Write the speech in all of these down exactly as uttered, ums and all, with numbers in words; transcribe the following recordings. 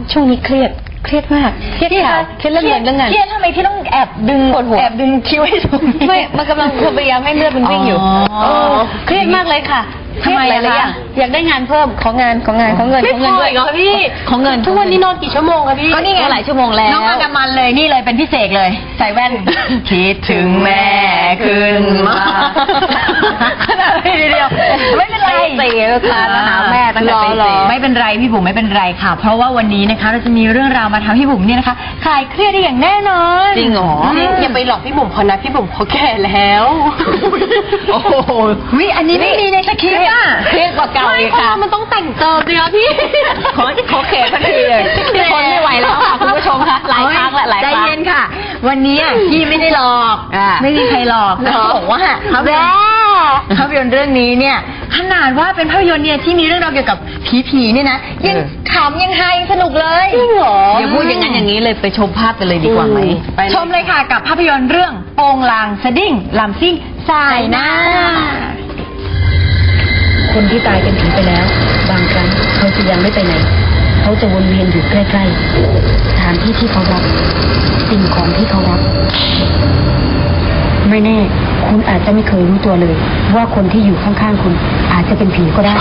ช่วงนี้เครียดเครียดมากเครียดค่ะเครียดเรื่องเงินเรื่องงานเครียดทำไมพี่ต้องแอบดึงแอบดึงคิ้วให้สูงไม่มันกำลังพยายามให้เลือดมันวิ่งอยู่เครียดมากเลยค่ะทำไมอะไรอ่ะอยากได้งานเพิ่มของงานของงานของเงินของเงินด้วยเหรอพี่ของเงินทุกวันนี้นอนกี่ชั่วโมงคะพี่ก็นี่ไงหลายชั่วโมงแล้วน้องอาดามันเลยนี่เลยเป็นพิเศษเลยใส่แว่นคิดถึงแม่ขึ้นมาขนาดนี้เดียวไม่เป็นไรตีแล้วค่ะหาแม่ตั้งแต่ตีไม่เป็นไรพี่บุ๋มไม่เป็นไรค่ะเพราะว่าวันนี้นะคะเราจะมีเรื่องราวมาทำให้บุ๋มเนี่ยนะคะคลายเครียดได้อย่างแน่นอนจริงเหรออย่าไปหลอกพี่บุ๋มเขานะพี่บุ๋มเขาแก่แล้วโอ้โหวิอันนี้ไม่มีในสคริปต์อ่ะเครียดกว่าเก่าอีกค่ะมันต้องแต่งเติมเลยอะพี่ขอขอเขตสักทีเลยทนไม่ไหวแล้วค่ะคุณผู้ชมค่ะหลายครั้งและหลายครั้งใจเย็นค่ะวันนี้พี่ไม่ได้หลอกไม่มีใครหลอกเขาบอกว่าภาพยนตร์ภาพยนตร์เรื่องนี้เนี่ยขนาดว่าเป็นภาพยนตร์เนี่ยที่มีเรื่องราวเกี่ยวกับผีๆเนี่ยนะยังขำยังไฮสนุกเลยจริงเหรออย่าพูดอย่างนั้นอย่างนี้เลยไปชมภาพกันเลยดีกว่าไหมชมเลยค่ะกับภาพยนตร์เรื่องโปงลางสดิ้งลำซิ่งสายหน้าคนที่ตายเป็นผีไปแล้วบางครั้งเขาจะยังไม่ไปไหนเขาจะวนเวียนอยู่ใกล้ๆสถานที่ที่เขารักสิ่งของที่เขารักไม่แน่คุณอาจจะไม่เคยรู้ตัวเลยว่าคนที่อยู่ข้างๆคุณอาจจะเป็นผีก็ได้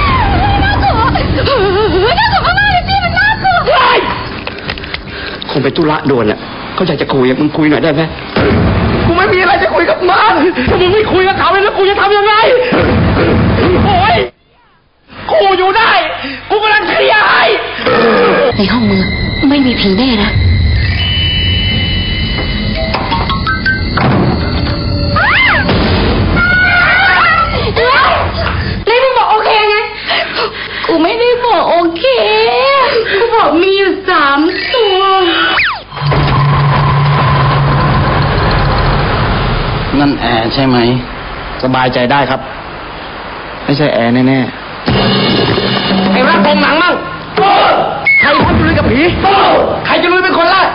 คงไปธุระด่วนแหละเขาอยากจะคุยมึงคุยหน่อยได้ไหมกูไม่มีอะไรจะคุยกับมันถ้ามึงไม่คุยกับเขาแล้วกูจะทำยังไงโอ้ยกูอยู่ได้กูกำลังเคลียร์ให้ในห้องมึงไม่มีผีแน่นะแล้วมึงบอกโอเคไงกูไม่ได้บอกโอเคกูบอกมีอยู่สามตัวนั่นแอร์ใช่ไหมสบายใจได้ครับไม่ใช่แอร์แน่ๆไอ้รักโรงหนังมั่งใครพูดลุยกับผีใครจะลุยเป็นคนแรก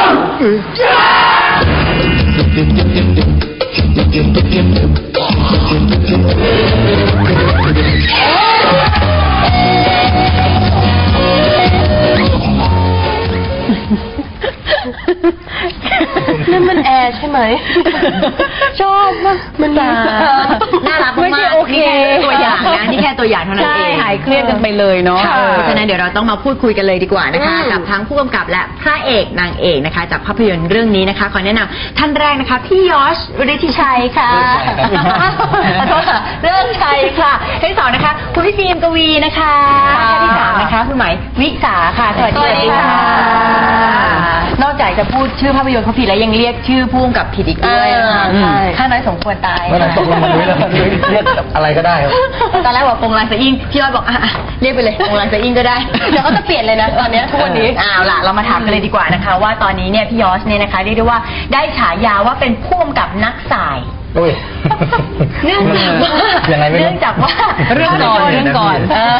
นั่นมันแอร์ใช่ไหมชอบมากมันน่ารักมากไม่ใช่โอเคตัวอย่างนะนี่แค่ตัวอย่างเท่านั้นเองหายเครียดกันไปเลยเนาะเพราะฉะนั้นเดี๋ยวเราต้องมาพูดคุยกันเลยดีกว่านะคะกับทั้งผู้กำกับและพระเอกนางเอกนะคะจากภาพยนตร์เรื่องนี้นะคะขอแนะนำท่านแรกนะคะพี่ยอชฤทธิชัยค่ะขอโทษค่ะเรื่องชัยค่ะท่านที่สองนะคะคุณพี่ฟิล์มกวีนะคะท่านที่สามนะคะคุณหมายวิสาค่ะสวัสดีค่ะนอกจากจะพูดชื่อภาพยนตร์เขาผิดแล้วยังเรียกชื่อผู้กำกับผิดอีกด้วยข้าน้อยสมควรตายไม่ต้องตกลงมาด้วยแล้วเรียกอะไรก็ได้ตอนแรกบอกโปงลางสะอิ่งพี่ยอดบอกอ่ะเรียกไปเลยโปงลางสะอิ่งก็ได้เดี๋ยวเขาจะเปลี่ยนเลยนะตอนนี้ทุกวันนี้อ้าวล่ะเรามาถามกันเลยดีกว่านะคะว่าตอนนี้เนี่ยพี่ยอชเนี่ยนะคะเรียกได้ว่าได้ฉายาว่าเป็นผู้กำกับนักสายเนื่องจากว่าเนื่องจากว่าเรื่องก่อนเรื่องก่อน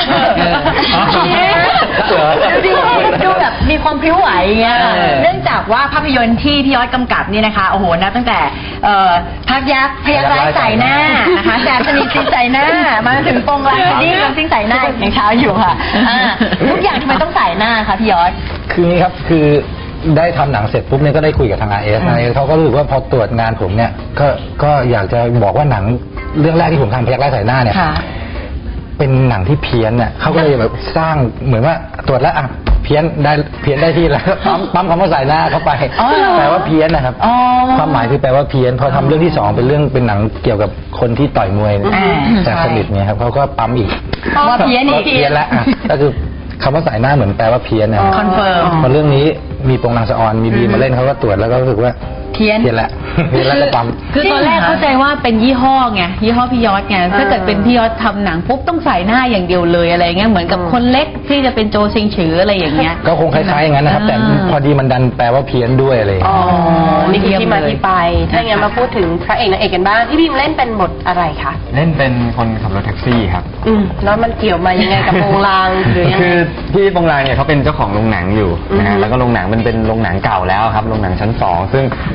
ดูดูแบบมีความพริ้วไหวเงี้ยเนื่องจากว่าภาพยนตร์ที่พี่ยอดกำกับนี่นะคะโอ้โหนะตั้งแต่พักยักษ์พยักร้ายใส่หน้านะคะแสบสนิทซิ้งใส่หน้ามาถึงโปงลางสะดิ้งซิ้งใส่หน้าอย่างเช้าอยู่ค่ะทุกอย่างทำไมต้องใส่หน้าคะพี่ยอดคือนี่ครับคือได้ทำหนังเสร็จปุ๊บเนี่ยก็ได้คุยกับทาง อาร์ เอส นะเขาก็รู้สึกว่าพอตรวจงานผมเนี่ยก็ก็อยากจะบอกว่าหนังเรื่องแรกที่ผมทำพยักร้ายใส่หน้าเนี่ยเป็นหนังที่เพี้ยนเนี่ยเขาก็เลยแบบสร้างเหมือนว่าตรวจแล้วอ่ะเพี้ยนได้เพี้ยนได้ที่แล้วปั๊มปั๊มคำว่าใส่หน้าเข้าไปแปลว่าเพี้ยนนะครับความหมายคือแปลว่าเพี้ยนพอทำเรื่องที่สองเป็นเรื่องเป็นหนังเกี่ยวกับคนที่ต่อยมวยแต่สนิทเนี่ยครับเขาก็ปั๊มอีกว่าเพี้ยนอีกเพี้ยนแล้วก็คือคำว่าใส่หน้าเหมือนแปลว่าเพี้ยนนะคอนเฟิร์มพอเรื่องนี้มีโปงลางสะออนมีบีมาเล่นเขาก็ตรวจแล้วก็รู้สึกว่าเพี้ยนเพี้ยนแหละเพี้ยนแล้วก็ปั๊มคือตอนแรกเข้าใจว่าเป็นยี่ห้อไงยี่ห้อพี่ยอดไงถ้าเกิดเป็นพี่ยอดทำหนังปุ๊บต้องใส่หน้าอย่างเดียวเลยอะไรเงี้ยเหมือนกับคนเล็กที่จะเป็นโจซิงฉืออะไรอย่างเงี้ยก็คงคล้ายๆอย่างนั้นนะครับแต่พอดีมันดันแปลว่าเพี้ยนด้วยอะไรอ๋อนี่คือที่มาที่ไปถ้าอย่างนั้นมาพูดถึงพระเอกนางเอกกันบ้างพี่บีมเล่นเป็นบทอะไรคะเล่นเป็นคนขับรถแท็กซี่ครับอืมแล้วมันเกี่ยวมายังไงกับโปงลางหรือยังไงคือพี่โปงลางเนี่ยเขาเป็นเจ้าของโรงหนังอยู่นะฮะแล้วก็โรงหนังมันเป็นโรงหนังเก่าแล้วครับโรงหนังชั้นสองซึ่ง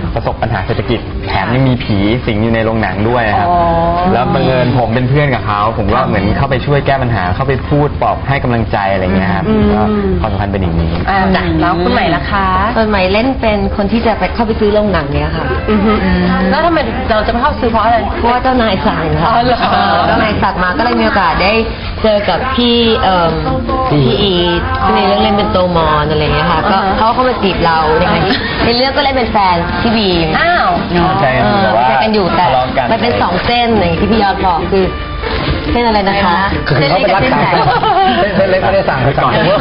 ประสบปัญหาเศรษฐกิจแถมยังมีผีสิงอยู่ในโรงหนังด้วยครับแล้วบังเอิญผมเป็นเพื่อนกับเขาผมก็เหมือนเข้าไปช่วยแก้ปัญหาเข้าไปพูดปลอบให้กำลังใจอะไรเงี้ยครับก็ความสัมพันธ์เป็นอย่างนี้อ่าจ้ะแล้วคุณใหม่ล่ะคะคุณใหม่เล่นเป็นคนที่จะไปเข้าไปซื้อโรงหนังเนี้ยค่ะแล้วทำไมเราจะไม่เข้าซื้อเพราะอะไรเพราะว่าเจ้านายสั่งค่ะเจ้านายสั่งมาก็เลยมีโอกาสได้เจอกับพี่เอ่อพี่อีที่ในเรื่องเล่นเป็นโตมอนอะไรเงี้ยค่ะก็เขาเข้ามาจีบเราในเรื่องก็เล่นเป็นแฟนพี่บีอ้าวใช่กันอยู่แต่มันเป็นสองเส้นอย่างที่พี่ยอดบอกคือเส้นอะไรนะคะคือเขาเป็นรักกันเส้นเล็กไม่ได้สั่งเขาสั่งผมว่า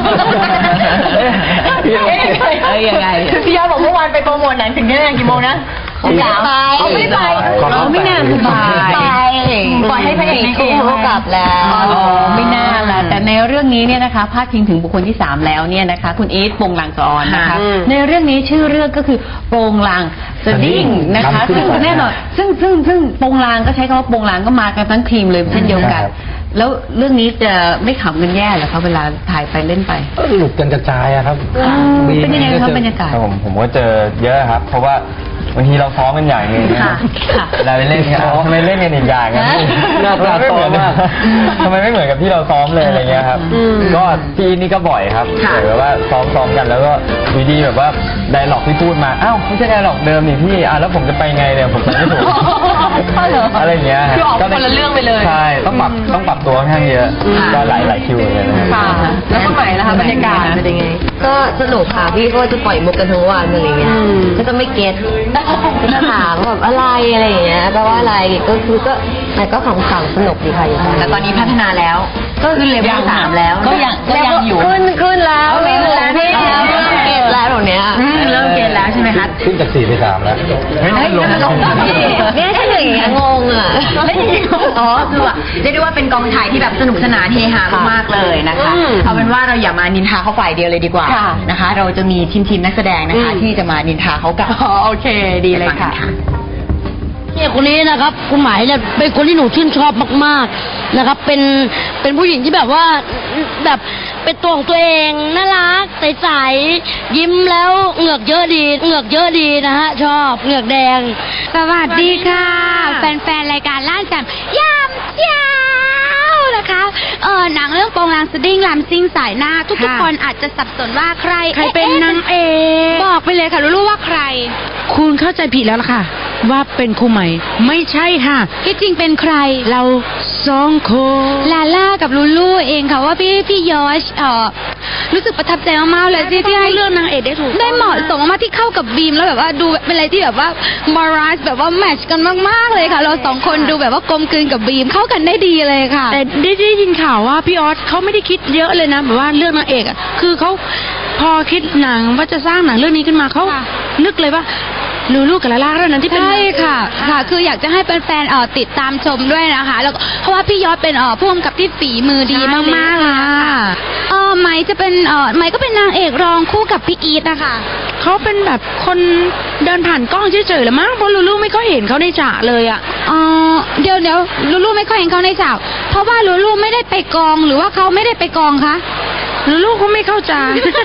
เอ้ยยังไงพี่ยอดบอกเมื่อวานไปโปรโมทหนังถึงที่ไหนกี่โมงนะผมกลับไปไม่ไปเราไม่น่าสบายปล่อยให้พระเอกเขากลับแล้วไม่น่าละแต่ในเรื่องนี้เนี่ยนะคะพาดพิงถึงบุคคลที่สามแล้วเนี่ยนะคะคุณอีทโปงลางสะออนนะคะในเรื่องนี้ชื่อเรื่องก็คือโปงลางสดิ้งนะคะซึ่งแน่นอนซึ่งซึ่งซึ่งโปงลางก็ใช้คำว่าโปงลางก็มากันทั้งทีมเลยเช่นเดียวกันแล้วเรื่องนี้จะไม่ขำกันแย่เหรอคะเวลาถ่ายไปเล่นไปหลุดกันกระจายอะครับเป็นยังไงครับบรรยากาศผมผมก็เจอเยอะครับเพราะว่าบางทีเราซ้อมกันอย่างนึงเราไปเล่นกันทำไมเล่นกันอีกอย่างกันน่าจะซ้อมมากทำไมไม่เหมือนกับที่เราซ้อมเลยอะไรเงี้ยครับก็ที่นี่ก็บ่อยครับแบบว่าซ้อมซ้อมกันแล้วก็วิธีแบบว่าไดร็อกที่พูดมาอ้าวไม่ใช่ไดร็อกเดิมนี่พี่อ่ะแล้วผมจะไปไงเนี่ยผมไปไม่ถูกอะไรเงี้ยคือออกคนละเรื่องไปเลยใช่ต้องปรับต้องปรับตัวค่อนข้างเยอะก็หลายหลายคิวเลยค่ะแล้วสมัยนะคะบรรยากาศเป็นยังไงก็สนุกค่ะพี่ก็จะปล่อยมุกกันทั้งวันอะไรเงี้ยก็จะไม่เก็ตก็ถามแบบอะไรอะไรอย่างเงี้ยแปลว่าอะไรก็คือก็แต่ก็ขำๆสนุกดีค่ะอยู่แต่ตอนนี้พัฒนาแล้วก็ขึ้นเลเวลสามแล้วก็ยังก็ยังอยู่ขึ้นขึ้นแล้วไม่ขึ้นแล้วพี่เก็ตแล้วตรงเนี้ยเริ่มเก็ตแล้วใช่ไหมคะขึ้นจากสี่ไปสามแล้วไม่ลงลงเนี่ยถ้าอย่างเงี้ยงงอ่ะไม่อ๋อคือว่าเรียกได้ว่าเป็นกองถ่ายที่แบบสนุกสนานเฮฮามากเลยนะคะเอาเป็นว่าเราอย่ามานินทาเขาฝ่ายเดียวเลยดีกว่านะคะเราจะมีทีมทีมนักแสดงนะคะที่จะมานินทาเขากันโอเคดีเลยค่ะเนี่ยคนนี้นะครับคุณหมายเนี่ยเป็นคนที่หนูชื่นชอบมากๆนะครับเป็นเป็นผู้หญิงที่แบบว่าแบบเป็นตัวของตัวเองน่ารักใสๆยิ้มแล้วเหงือกเยอะดีเหงือกเยอะดีนะฮะชอบเหงือกแดงสวัสดีค่ะแฟนๆรายการล่าแจ่มยามเช้านะคะเออหนังเรื่องโปงลางสดิ้งลำซิ่งสายหน้าทุกๆคนอาจจะสับสนว่าใครใครเป็นนางเอกบอกไปเลยค่ะรู้ว่าใครคุณเข้าใจผิดแล้วล่ะค่ะว่าเป็นครูใหม่ไม่ใช่ค่ะที่จริงเป็นใครเราสองคนลาล่ากับลูลูเองค่ะว่าพี่พี่ยอชเออรู้สึกประทับใจมากๆเลยที่ที่ให้เรื่องนางเอกได้ถูกได้เหมาะสมมากที่เข้ากับบีมแล้วแบบว่าดูเป็นอะไรที่แบบว่ามาราสแบบว่าแมทช์กันมากๆเลยค่ะเราสองคนดูแบบว่ากลมกลืนกับบีมเข้ากันได้ดีเลยค่ะแต่ได้ได้ยินข่าวว่าพี่ออสเขาไม่ได้คิดเยอะเลยนะแบบว่าเรื่องนางเอกอ่ะคือเขาพอคิดหนังว่าจะสร้างหนังเรื่องนี้ขึ้นมาเขานึกเลยว่าลูลูกับลาล่าเรื่องนั้นที่เป็นใช่ค่ะค่ะคืออยากจะให้แฟนๆเอ่อติดตามชมด้วยนะคะแล้วเพราะว่าพี่ยอดเป็นเอ่อผู้กำกับที่ฝีมือดีมากๆค่ะเออไหมจะเป็นเอ่อไหมก็เป็นนางเอกรองคู่กับพี่อีทนะคะเขาเป็นแบบคนเดินผ่านกล้องเฉยๆหรือมั้งเพราะลูลูไม่ค่อยเห็นเขาในฉากเลยอ่ะอ๋อเดี๋ยวเดี๋ยวลูลูไม่ค่อยเห็นเขาในฉากเพราะว่าลูลูไม่ได้ไปกองหรือว่าเขาไม่ได้ไปกองคะลูลูเขาไม่เข้าใจ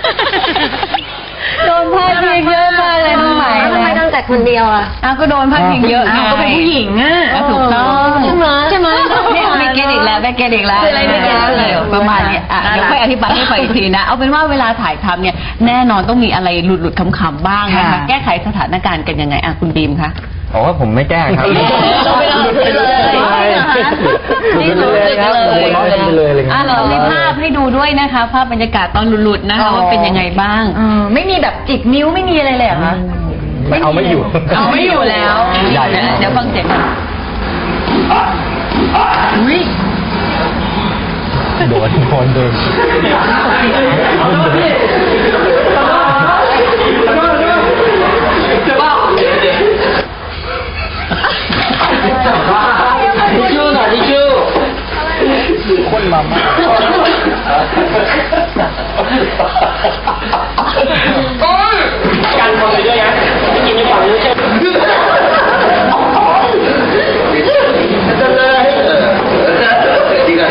โดนพาดพิงเยอะมากเลยน้องใหม่ทำไมต้องแต่คนเดียวอ่ะอ้าวก็โดนพาดพิงเยอะก็เป็นผู้หญิงอ่ะถูกต้องใช่ไหมใช่ไหมนี่ไม่เก็ตอีกแล้วไม่เก็ตอีกแล้วอะไรไม่เก็ตเลยประมาณนี้อ่ะเดี๋ยวค่อยอธิบายให้ฟังอีกทีนะเอาเป็นว่าเวลาถ่ายทำเนี่ยแน่นอนต้องมีอะไรหลุดๆขำๆบ้างนะคะแก้ไขสถานการณ์กันยังไงอ่ะคุณบีมคะบอกว่าผมไม่แก้ครับเราไปเราไปเลยนี่หลุดเลยเลยอ่ะเรามีภาพให้ดูด้วยนะคะภาพบรรยากาศตอนหลุดๆนะคะว่าเป็นยังไงบ้างไม่มีแบบจิกนิ้วไม่มีอะไรเลยเหรอคะเอาไม่อยู่เอาไม่อยู่แล้วเดี๋ยวฟังเสียงกันอุ้ยโดนโดนโดนดิชูหน่อยดิชูคนมาม่าโอ้ยการทำไปด้วยนะไม่กินไม่ฝังเลยใช่ไหมจะเลยจริงอ่ะ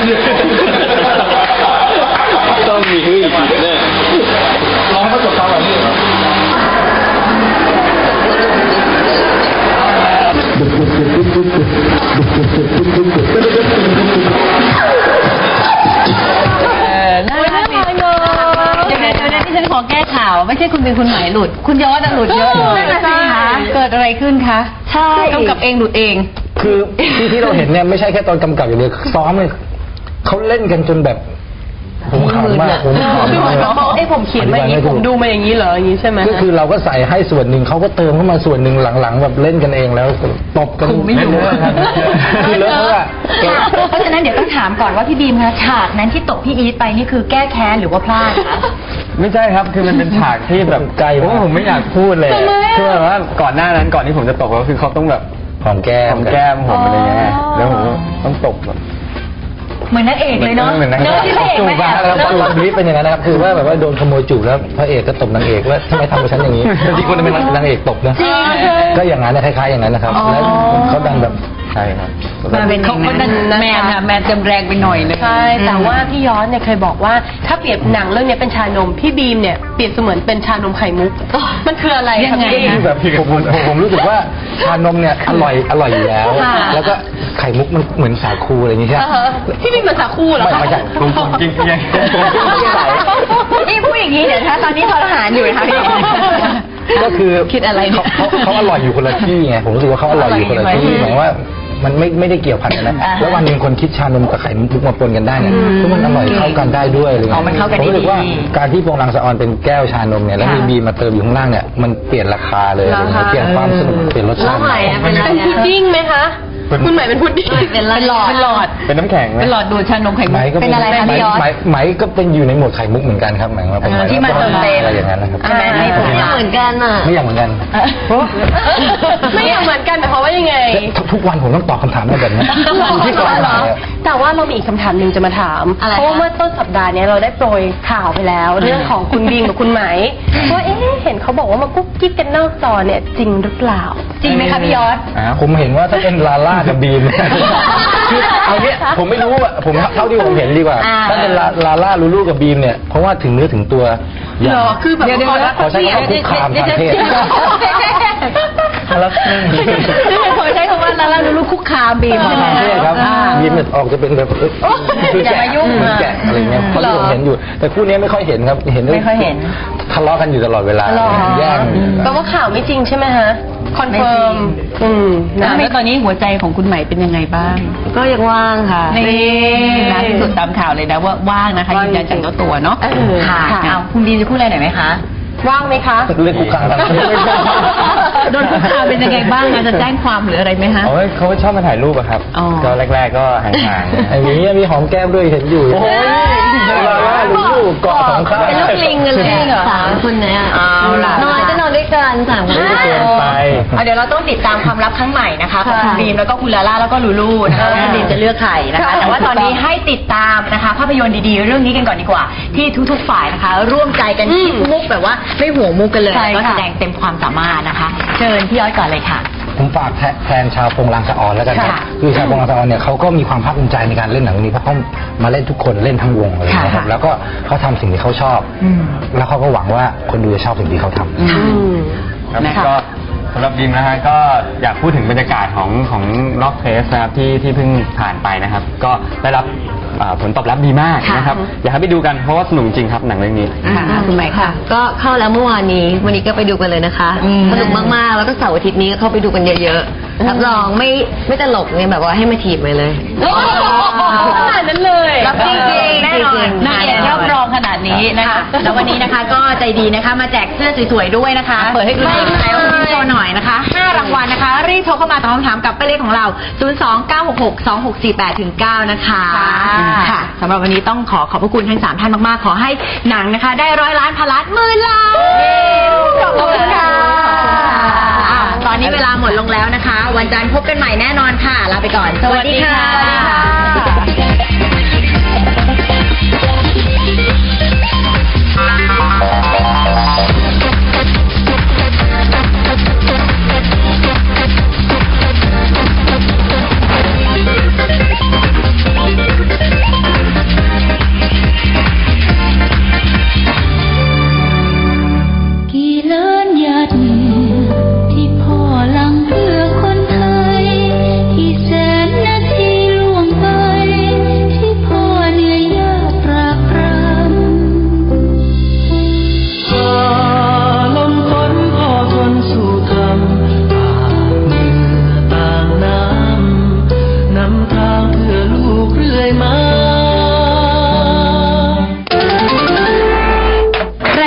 ต้องมีฮืออีกเนี่ยลองให้เขาจบตามแบบนี้เหรอน่ารักดีเดี๋ยวเดี๋ยวเดี๋ยวที่ฉันขอแก้ข่าวไม่ใช่คุณเป็นคุณหมายหลุดคุณยอดหลุดเยอะเลยเกิดอะไรขึ้นคะใช่กำกับเองหลุดเองคือที่ที่เราเห็นเนี่ยไม่ใช่แค่ตอนกำกับอย่างเดียวซ้อมเลยเขาเล่นกันจนแบบผมขำมากผมขำมากไอ้ผมเขียนมาอย่างนี้ผมดูมาอย่างนี้เหรออย่างนี้ใช่ไหมก็คือเราก็ใส่ให้ส่วนหนึ่งเขาก็เติมเข้ามาส่วนหนึ่งหลังๆแบบเล่นกันเองแล้วตบกันไม่อยู่คือเลอะเพราะว่าเพราะฉะนั้นเดี๋ยวต้องถามก่อนว่าพี่บีมคะฉากนั้นที่ตบพี่อีทไปนี่คือแก้แค้นหรือว่าพลาดคะไม่ใช่ครับคือมันเป็นฉากที่แบบไกลเพราะผมไม่อยากพูดเลยคือแบบว่าก่อนหน้านั้นก่อนที่ผมจะตบก็คือเขาต้องแบบหอมแก้มหอมแก้มผมอะไรเงี้ยแล้วผมต้องตบแบบเหมือนนักเอกเลยเนาะเนื้อที่พระเอกไม่แอบแล้วจูบนี้เป็นอย่างนั้นนะครับคือว่าแบบว่าโดนขโมยจูบแล้วพระเอกก็ตบนางเอกว่าทำไมทำกับฉันอย่างนี้จริงๆคนเป็นนางเอกตบนะก็อย่างนั้นคล้ายๆอย่างนั้นนะครับแล้วเขาดันแบบใช่ครับมาเป็นเขาดันแมนค่ะแมนเต็มแรงไปหน่อยเลยใช่แต่ว่าพี่ย้อนเนี่ยเคยบอกว่าถ้าเปรียบหนังเรื่องนี้เป็นชานมพี่บีมเนี่ยเปรียบเสมือนเป็นชานมไข่มุกมันคืออะไรยังไงแบบผมผมรู้สึกว่าชานมเนี่ยอร่อยอร่อยอยู่แล้วแล้วก็ไข่มุกมันเหมือนสาคูอะไรอย่างเงี้ยใช่ไหมพี่บีมเหมือนสาคูเหรอไม่ใช่กลมๆจริงๆยังนี่พูดอย่างนี้เดี๋ยวถ้าตอนนี้ทรหารอยู่นะคะพี่ก็คือคิดอะไรเขาเขาอร่อยอยู่คนละที่ไงผมรู้สึกว่าเขาอร่อยอยู่คนละที่หมายว่ามันไม่ไม่ได้เกี่ยวพันกันนะแล้ววันหนึ่งคนคิดชานมกับไข่มุกมาปนกันได้เนี่ยก็มันอร่อยเข้ากันได้ด้วยเลยผมรู้สึกว่าการที่โปงลางสะออนเป็นแก้วชานมเนี่ยแล้วมีบีมาเติมอยู่ข้างล่างเนี่ยมันเปลี่ยนราคาเลยเปลี่ยนความสนุกเปลี่ยนรสชาติเป็นพุดดิ้งไหมคะคุณหมายเป็นพุดดิ้งเป็นหลอดเป็นหลอดเป็นน้ำแข็งเป็นหลอดดูดชานมไข่มุกเป็นอะไรคะพี่ยอดไหมก็เป็นอยู่ในหมวดไข่มุกเหมือนกันครับหมายว่าเป็นที่มาเติมเต็มอะไรอย่างนั้นนะครับใช่ไหมไม่เหมือนกันอ่ะไม่อย่างเหมือนกันไม่อย่างเหมือนกันแต่เพราะว่ายังไงทุกวันผมต้องตอบคำถามแบบนี้ที่ก่อนแต่ว่าเรามีอีกคำถามหนึ่งจะมาถามเพราะว่าเมื่อต้นสัปดาห์นี้เราได้โปรยข่าวไปแล้วเรื่องของคุณบีมกับคุณไหมว่าเอ๊ะเห็นเขาบอกว่ามากุ๊กกิ๊กกันนอกจอเนี่ยจริงหรือเปล่าจริงไหมคะพี่ยอดผมเห็นว่าถ้าเป็นลาล่ากับบีมคือเอาเนี้ยผมไม่รู้อ่ะผมเท่าที่ผมเห็นดีกว่าถ้าเป็นลาล่าลูลูกับบีมเนี่ยเพราะว่าถึงเนื้อถึงตัวเหรอคือแบบขอใช้คำคุกคามทางเพศแล้วขอใช้คำว่าลาล่าลูลูคุกคามบีมใช่ไหมครับบีมเนี่ยออกจะเป็นแบบอย่ามายุ่งแกะอะไรเงี้ยเพราะผมเห็นอยู่แต่คู่นี้ไม่ค่อยเห็นครับเห็นไม่ค่อยเห็นทะเลาะกันอยู่ตลอดเวลาแย่งแปลว่าข่าวไม่จริงใช่ไหมฮะคอนเฟิร์มอืมแล้วตอนนี้หัวใจของคุณใหม่เป็นยังไงบ้างก็ยังว่างค่ะนี่ล่าสุดตามข่าวเลยนะว่าว่างนะคะยืนยันจากเจ้าตัวเนาะค่ะเอาคุณดีจะพูดอะไรหน่อยไหมคะว่างไหมคะเรื่องคุกคามโดนคุกคามเป็นยังไงบ้างจะแจ้งความหรืออะไรไหมคะเขาชอบมาถ่ายรูปอะครับก็แรกๆก็ห่างๆไอ้นี้มีหอมแก้มด้วยเห็นอยู่โอ้ยลูกเกาะสองข้างเป็นลูกลิงกันเลยเหรอสามคนเนี่ยนอนจะนอนด้วยกันสามคนเกินไปเดี๋ยวเราต้องติดตามความลับครั้งใหม่นะคะของคุณบีมแล้วก็คุณลาล่าแล้วก็ลูลูนะคะว่าคุณบีมจะเลือกใครนะคะแต่ว่าตอนนี้ให้ติดตามนะคะภาพยนตร์ดีๆเรื่องนี้กันก่อนดีกว่าที่ทุกๆฝ่ายนะคะร่วมใจกันคิดมุกแบบว่าไม่หัวมุกกันเลยก็แสดงเต็มความสามารถนะคะเชิญพี่ย้อยก่อนเลยค่ะผมฝากแทนชาวโปงลางสะออนแล้วกันครับคือชาวโปงลางสะออนเนี่ยเขาก็มีความภาคภูมิใจในการเล่นหนังนี้เพราะเขามาเล่นทุกคนเล่นทั้งวงเลยนะครับแล้วก็เขาทำสิ่งที่เขาชอบแล้วเขาก็หวังว่าคนดูจะชอบสิ่งที่เขาทำครับก็สำหรับบีมนะฮะก็อยากพูดถึงบรรยากาศของของล็อกเทสนะครับที่ที่เพิ่งผ่านไปนะครับก็ได้รับผลตอบรับดีมากนะครับอยากให้ไปดูกันเพราะว่าสนุกจริงครับหนังเรื่องนี้คุณหมายค่ะก็เข้าแล้วเมื่อวานนี้วันนี้ก็ไปดูกันเลยนะคะสนุกมากๆแล้วก็เสาร์อาทิตย์นี้ก็เข้าไปดูกันเยอะๆรับรองไม่ไม่ตลกเนี่ยแบบว่าให้มาถีบไปเลยขนาดนั้นเลยรับจริงๆแน่นอนน่าเอ็นรับรองขนาดนี้นะคะแล้ววันนี้นะคะก็ใจดีนะคะมาแจกเสื้อสวยๆด้วยนะคะเปิดให้ดูหน่อยโชว์หน่อยนะคะห้ารางวัลนะคะรีบโทรเข้ามาตอบคำถามกับป้ายเลขของเราศูนย์ สอง เก้า หก หก สอง หก สี่ แปด เก้านะคะค่ะสำหรับวันนี้ต้องขอขอบพระคุณทั้งสามท่านมากๆขอให้หนังนะคะได้ร้อยล้านพันล้านหมื่นล้านขอบคุณค่ะตอนนี้เวลาหมดลงแล้วนะคะวันจันทร์พบกันใหม่แน่นอนค่ะลาไปก่อนสวัสดีค่ะ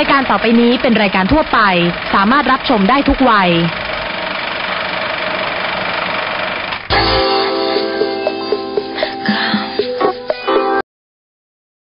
รายการต่อไปนี้เป็นรายการทั่วไปสามารถรับชมได้ทุกวัย